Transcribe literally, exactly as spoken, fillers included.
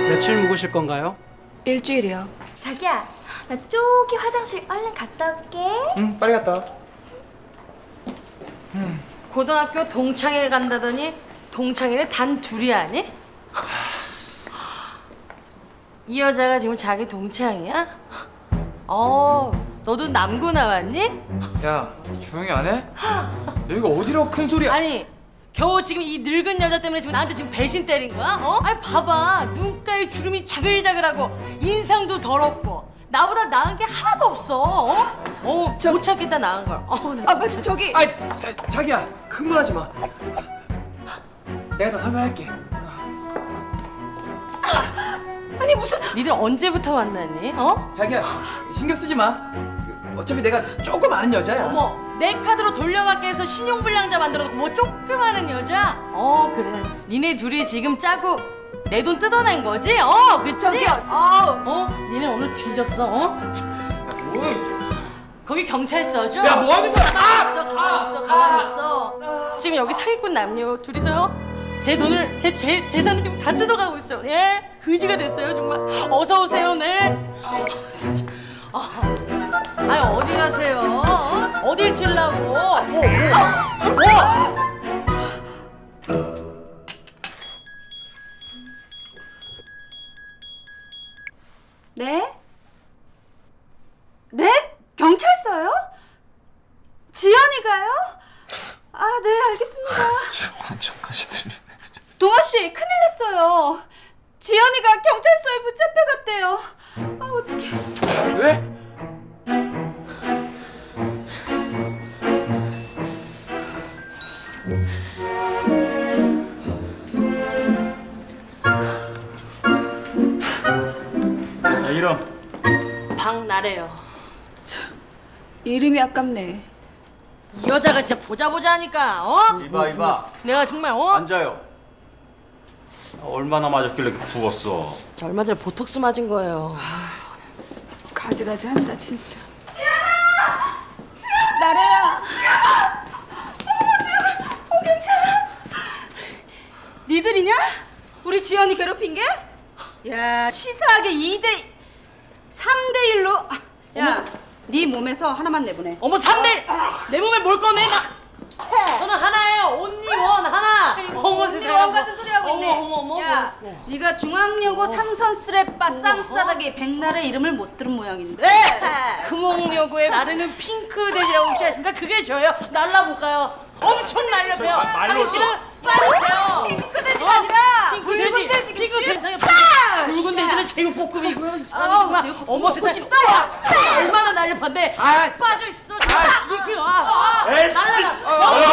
며칠 묵으실 건가요? 일주일이요. 자기야, 나 저기 화장실 얼른 갔다 올게. 응, 빨리 갔다 와. 음. 고등학교 동창회를 간다더니 동창회를 단 둘이 하니? 이 여자가 지금 자기 동창이야? 어, 너도 남고 나왔니? 야, 조용히 안 해? 여기가 어디로 큰 소리야? 아니, 겨우 지금 이 늙은 여자 때문에 지금 나한테 지금 배신 때린 거야? 어? 아니 봐봐, 눈가에 주름이 자글자글하고 인상도 더럽고 나보다 나은 게 하나도 없어. 어? 어, 저... 못 찾겠다 나은 걸. 어, 나 아, 맞아, 저기. 아, 자기야, 흥분하지 마. 내가 다 설명할게. 아니 무슨? 니들 언제부터 만났니? 어? 자기야, 신경 쓰지 마. 어차피 내가 조금 아는 여자야. 어머, 내 카드로 돌려받게 해서 신용불량자 만들어놓고 뭐 조금 아는 여자? 어, 그래. 니네 둘이 지금 짜고 내 돈 뜯어낸 거지? 어, 그치? 저기요, 어, 어? 니네 오늘 뒤졌어, 어? 야, 뭐야? 거기 경찰서죠? 야, 뭐 하는 거야? 가만히 있어, 가만히 있어, 가만히 있어. 지금 여기 사기꾼 남녀 둘이서요? 제 돈을, 제, 제 재산을 지금 다 뜯어가고 있어. 예? 그지가 됐어요, 정말. 어서 오세요, 네. 아, 진짜. 아, 아니, 어디 가세요? 어? 어딜 튀려고? 뭐, 뭐? 뭐? 네? 네? 경찰서요? 지연이가요? 아, 네, 알겠습니다. 완전까지 들리네. 동아씨, 큰일 났어요. 지연이가 경찰서에 붙잡혀갔대요. 아, 어떡해. 왜? 야, 이름. 박나래요. 이름이 아깝네. 이 여자가 진짜 보자 보자 하니까, 어? 이봐, 이봐. 내가 정말, 어? 앉아요. 얼마나 맞았길래 이렇게 부었어? 저 얼마 전에 보톡스 맞은 거예요. 가지가지 한다, 진짜. 지연아! 지연아! 나래야! 지연아! 어, 지연아! 어, 괜찮아? 니들이냐? 우리 지연이 괴롭힌 게? 야, 시사하게 이 대 삼 대 일로. 야, 네 몸에서 하나만 내보내. 어머, 삼 대! 내 몸에 뭘 꺼내? 나 저는 하나예요. 온리 원 하나. 어머, 언니 원 같은 소리 하고 있네. 어머, 어머, 어머. 야, 네. 네가 중앙여고 삼선 쓰레빠 쌍싸닥이 백날의 이름을 못 들은 모양인데. 금옥여고에 나르는 핑크 돼지라고 혹시 아십니까? 그게 저예요. 날라볼까요? 엄청 날려봬요. 당신은 빠르세요. 핑크 돼지가 아니라 핑크 돼지. 돼지, 핑크 그치? 돼지. 붉은 돼지는 제육볶음이고요. 아우, 제육볶음 어머, 먹고 세상에. 싶다, 야. 얼마나 날렵한데. 아, 빠져 있어. 아, 핑크. 아, 에이, 날라가. 진짜.